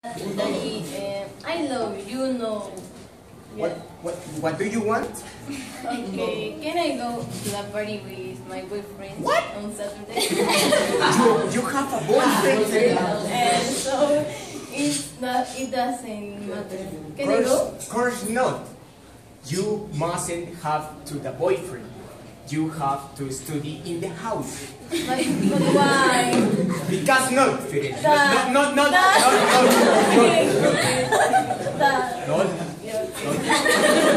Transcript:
Daddy, I love you, know. What do you want? Okay, can I go to the party with my boyfriend What? on Saturday? You have a boyfriend? And so it doesn't matter. Can I go? Of course not. You mustn't have to the boyfriend. You have to study in the house. But why? Because not, Fidel. Dad. Not. Dad. Not. Dad. Not.